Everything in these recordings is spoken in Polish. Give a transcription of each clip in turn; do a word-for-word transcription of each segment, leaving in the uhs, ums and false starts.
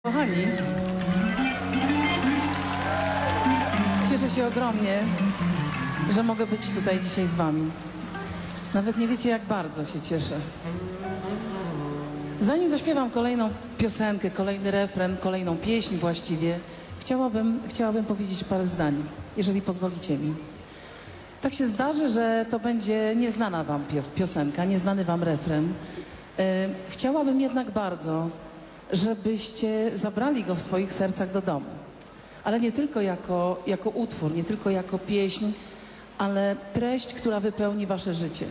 Kochani, cieszę się ogromnie, że mogę być tutaj dzisiaj z wami. Nawet nie wiecie, jak bardzo się cieszę. Zanim zaśpiewam kolejną piosenkę, kolejny refren, kolejną pieśń właściwie, chciałabym, chciałabym powiedzieć parę zdań, jeżeli pozwolicie mi. Tak się zdarzy, że to będzie nieznana wam piosenka, nieznany wam refren. Yy, chciałabym jednak bardzo, żebyście zabrali go w swoich sercach do domu. Ale nie tylko jako, jako utwór, nie tylko jako pieśń, ale treść, która wypełni wasze życie.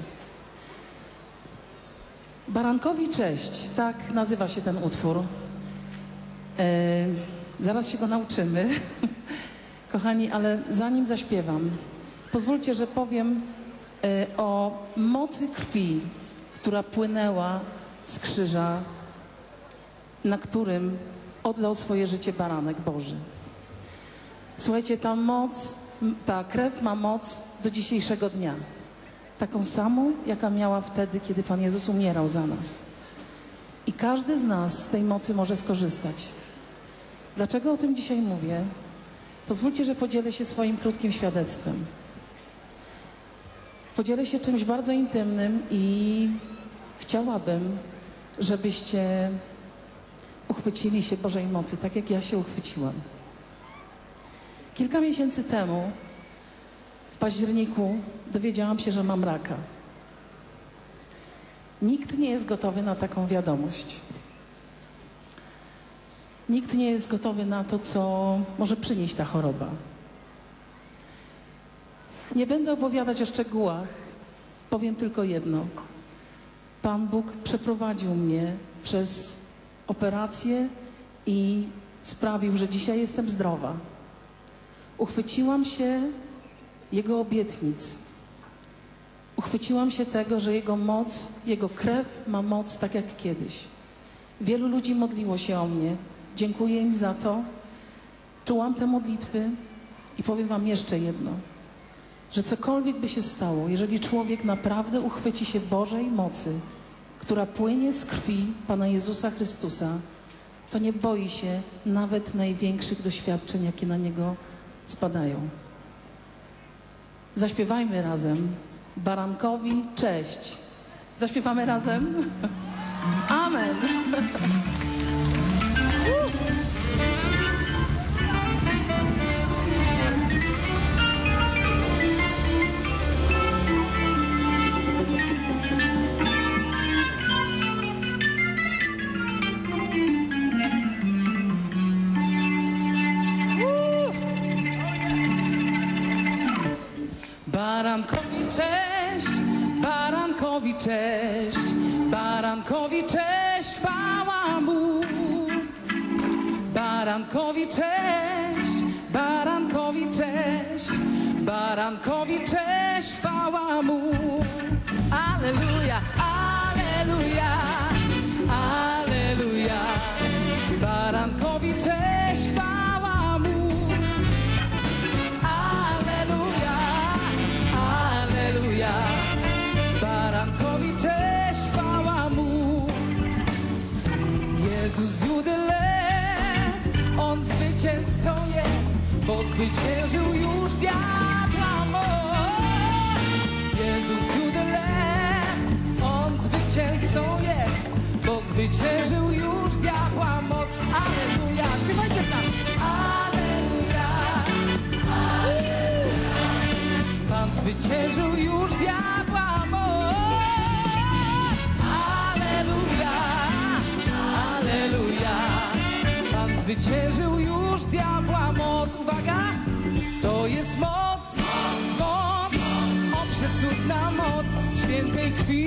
Barankowi cześć, tak nazywa się ten utwór. Yy, zaraz się go nauczymy. Kochani, ale zanim zaśpiewam, pozwólcie, że powiem yy, o mocy krwi, która płynęła z krzyża, na którym oddał swoje życie baranek Boży. Słuchajcie, ta moc, ta krew ma moc do dzisiejszego dnia. Taką samą, jaka miała wtedy, kiedy Pan Jezus umierał za nas. I każdy z nas z tej mocy może skorzystać. Dlaczego o tym dzisiaj mówię? Pozwólcie, że podzielę się swoim krótkim świadectwem. Podzielę się czymś bardzo intymnym i chciałabym, żebyście uchwycili się Bożej mocy, tak jak ja się uchwyciłam. Kilka miesięcy temu, w październiku, dowiedziałam się, że mam raka. Nikt nie jest gotowy na taką wiadomość. Nikt nie jest gotowy na to, co może przynieść ta choroba. Nie będę opowiadać o szczegółach, powiem tylko jedno. Pan Bóg przeprowadził mnie przez operację i sprawił, że dzisiaj jestem zdrowa. Uchwyciłam się Jego obietnic. Uchwyciłam się tego, że Jego moc, Jego krew ma moc tak jak kiedyś. Wielu ludzi modliło się o mnie. Dziękuję im za to. Czułam te modlitwy i powiem wam jeszcze jedno, że cokolwiek by się stało, jeżeli człowiek naprawdę uchwyci się Bożej mocy, która płynie z krwi Pana Jezusa Chrystusa, to nie boi się nawet największych doświadczeń, jakie na Niego spadają. Zaśpiewajmy razem Barankowi cześć. Zaśpiewamy razem? Amen. Barankowi cześć, barankowi cześć, barankowi cześć, chwała mu. Barankowi cześć, barankowi cześć, barankowi cześć, chwała mu. Alleluja, alleluja, alleluja. Barankowi cześć, chwała mu. Barankowi cześć, chwała mu. Jezus Judy lew, On zwycięzcą jest, bo zwyciężył już diabła moc. Jezus Judy lew, On zwycięzcą jest, bo zwyciężył już diabła moc. Alleluja, śpiewajcie z nami. Alleluja, alleluja. Pan zwyciężył już diabła moc. Alleluja, alleluja. Pan zwyciężył już diabła moc. Uwaga, to jest moc, moc, o przecudna moc świętej krwi,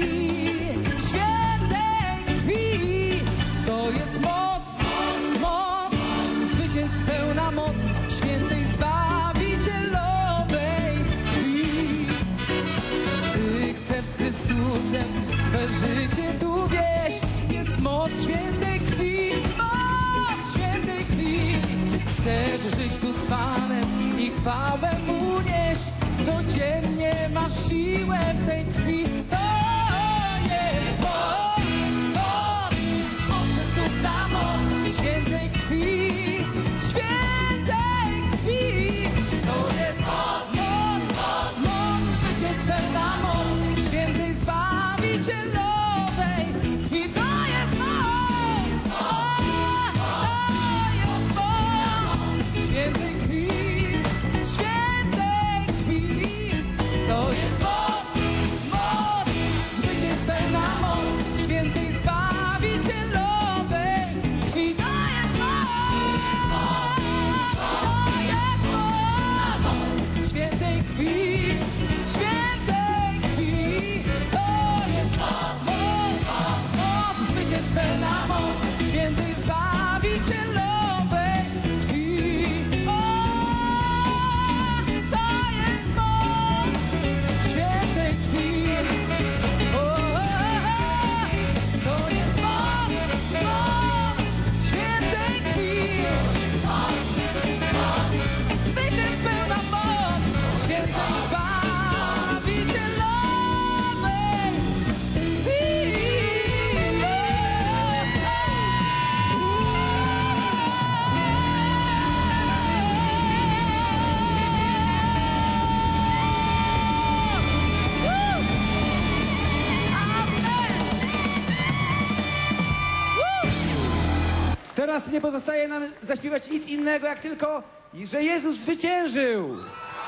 świętej krwi. To jest moc, moc, zwycięstw pełna moc świętej zbawicielowej krwi. Czy chcesz z Chrystusem swe życie tu wieść? Jest moc świętej krwi, moc świętej krwi. Chcesz żyć tu z Panem i chwałę Mu nieść? Codziennie masz siłę w tej krwi. To jest moc, moc, o przecudna moc świętej krwi. nas nie pozostaje nam zaśpiewać nic innego, jak tylko, że Jezus zwyciężył.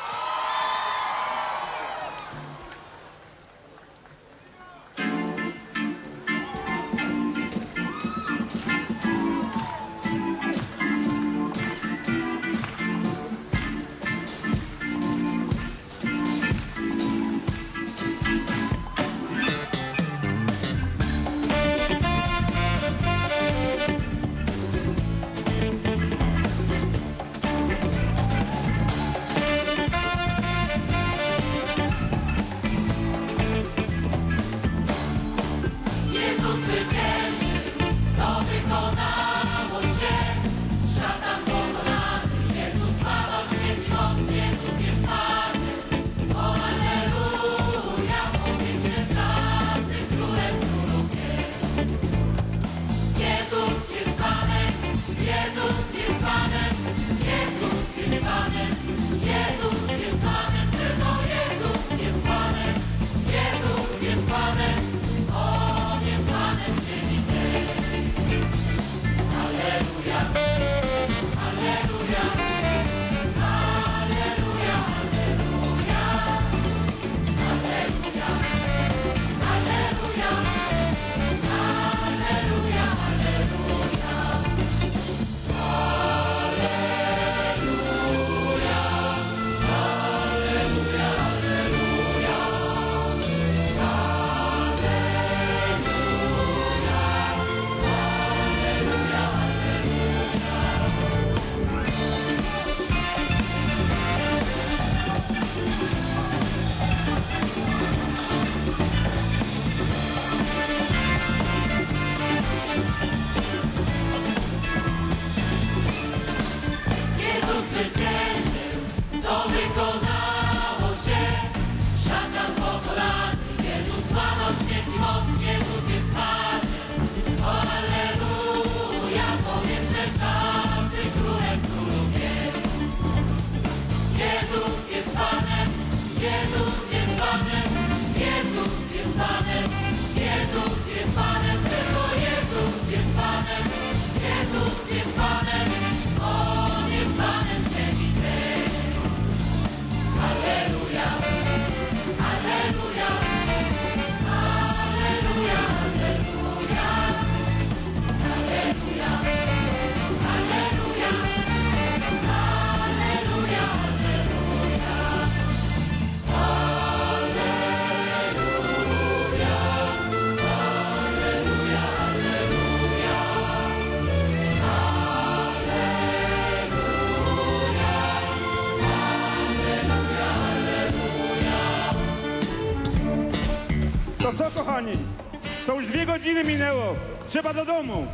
To co, kochani? To już dwie godziny minęło. Trzeba do domu.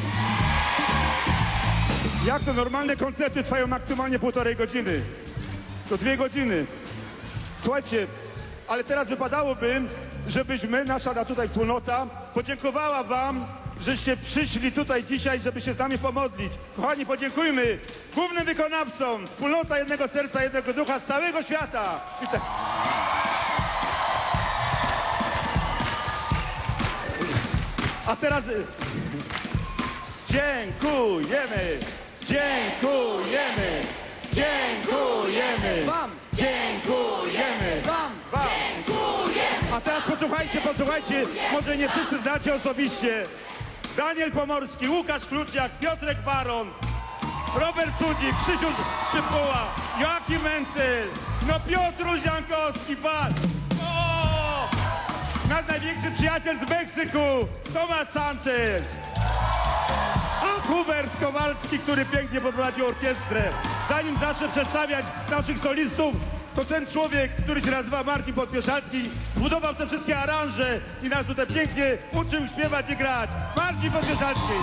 Jak to normalne koncerty trwają maksymalnie półtorej godziny? To dwie godziny. Słuchajcie, ale teraz wypadałoby, żebyśmy, nasza tutaj wspólnota, podziękowała wam, żeście przyszli tutaj dzisiaj, żeby się z nami pomodlić. Kochani, podziękujmy głównym wykonawcom, wspólnota jednego serca, jednego ducha z całego świata. I te... A teraz dziękujemy, dziękujemy, dziękujemy Wam, dziękujemy wam, wam. A teraz posłuchajcie, posłuchajcie, może nie wszyscy znacie osobiście. Daniel Pomorski, Łukasz Kluczniak, Piotrek Baron, Robert Cudzik, Krzysiu Szypuła, Joachim Mencel, no Piotr Jankowski, patrz! O! Nasz największy przyjaciel z Meksyku, Tomasz Sanchez. A Hubert Kowalski, który pięknie poprowadził orkiestrę. Zanim zacznę przedstawiać naszych solistów, to ten człowiek, który się nazywa Marcin Podpieszalski, zbudował te wszystkie aranże i nas tutaj pięknie uczył śpiewać i grać. Marcin Podpieszalski.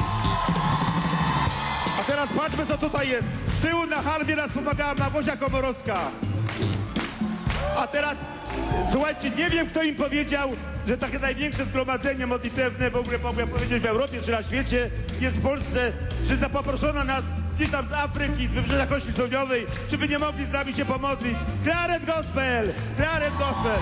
A teraz patrzmy, co tutaj jest. Z tyłu na harfie nas pomagała Małgosia Komorowska. A teraz, słuchajcie, nie wiem, kto im powiedział, że takie największe zgromadzenie modlitewne w ogóle mogłem powiedzieć w Europie czy na świecie jest w Polsce, że zapoproszono nas gdzieś tam z Afryki, z Wybrzeża Kości Południowej, czy by nie mogli z nami się pomodlić. Claret Gospel! Claret Gospel!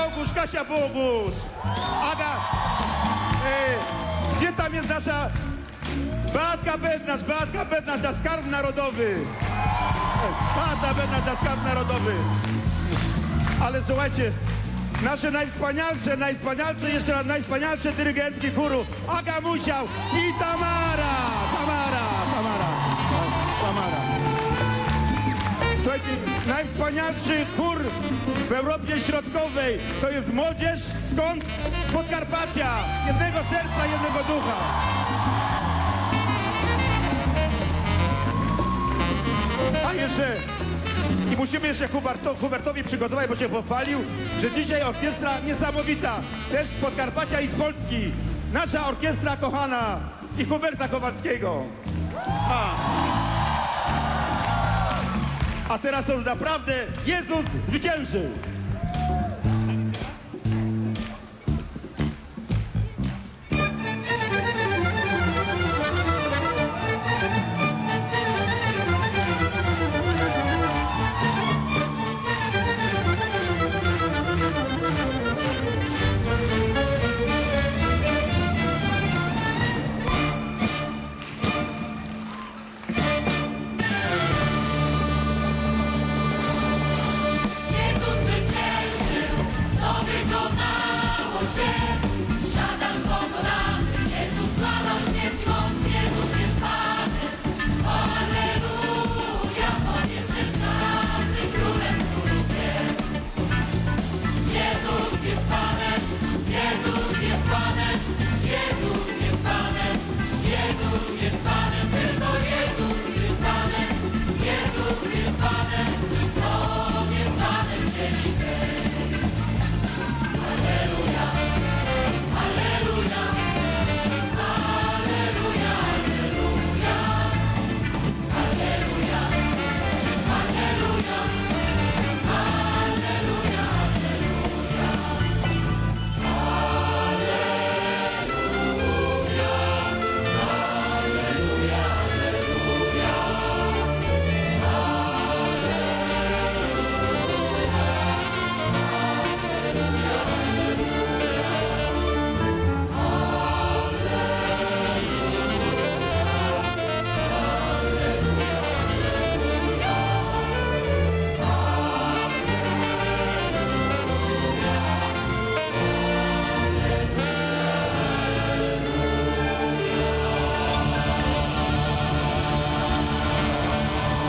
Bogusz, Kasia Bogusz. Aga, e, gdzie tam jest nasza Beatka Bednarz, Beatka Bednarz, na Skarb Narodowy. Beata Bednarz, na Skarb Narodowy. Ale słuchajcie, nasze najwspanialsze, najwspanialsze, jeszcze raz najwspanialsze dyrygentki chóru Aga Musiał i Tamara, Tamara, Tamara, Tamara. Słuchajcie, najwspanialszy chór w Europie Środkowej to jest młodzież, skąd? Z Podkarpacia, jednego serca, jednego ducha. A jeszcze, i musimy jeszcze Huberto, Hubertowi przygotować, bo się pochwalił, że dzisiaj orkiestra niesamowita, też z Podkarpacia i z Polski. Nasza orkiestra kochana i Huberta Kowalskiego. A, A teraz to już naprawdę Jezus zwyciężył.